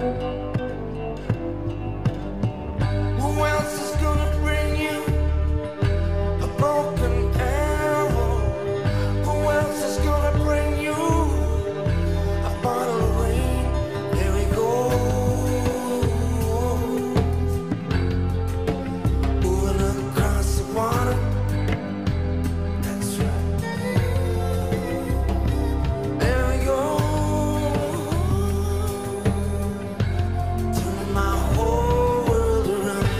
Who else is gonna bring you a broken arrow? Who else is gonna bring you a bottle of rain? There we go. Moving across the water. That's right. There we go. Turning my whole world around.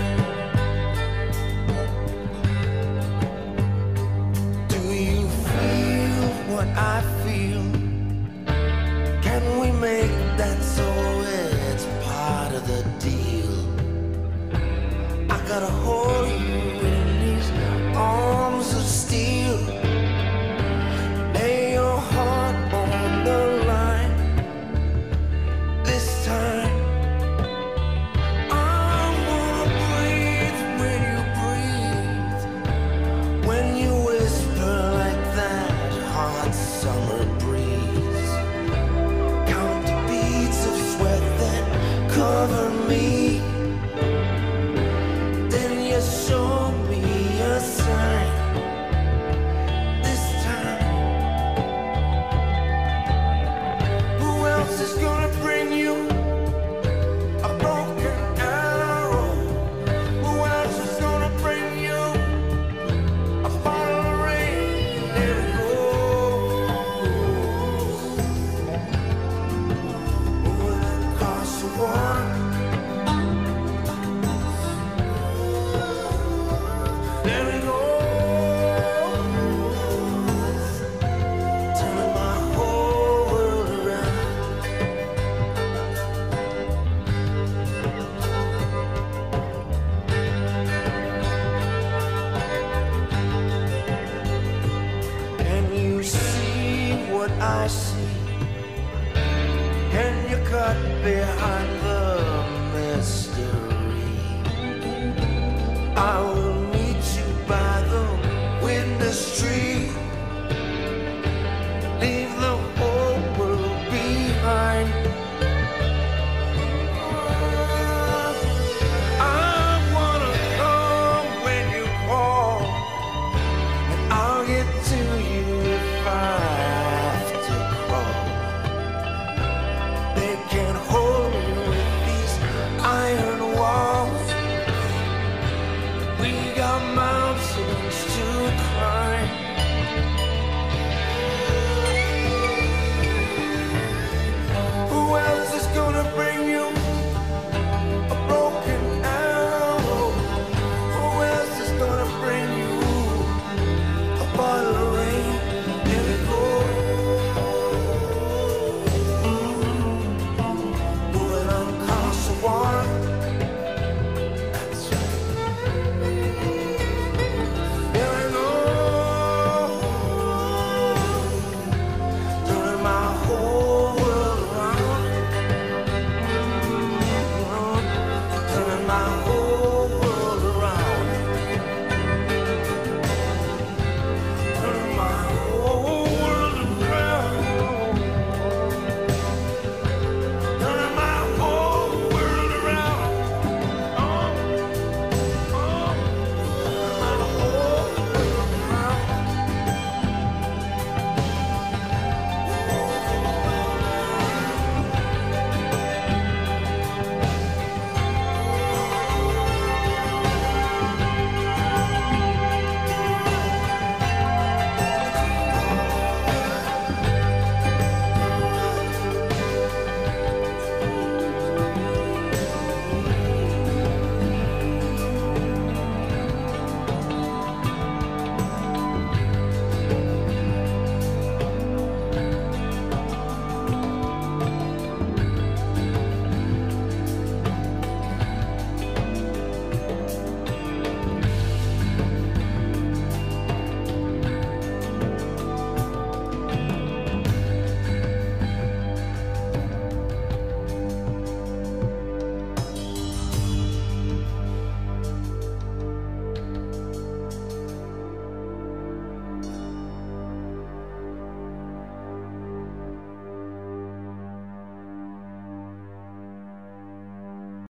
Do you feel what I feel? Can we make that so it's part of the deal? I gotta hold you in these arms of steel. Lay your heart on the line. This time I wanna breathe when you breathe. When you whisper like that hot summer breeze. Count the beads of sweat that cover me. Then you show me a sign. This time, who else is gonna bring you a broken arrow? Who else is gonna bring you a bottle of rain? There it goes. Moving across the water. There it goes. Turning my whole world around. Can you see what I see? Can you cut behind the mystery? I will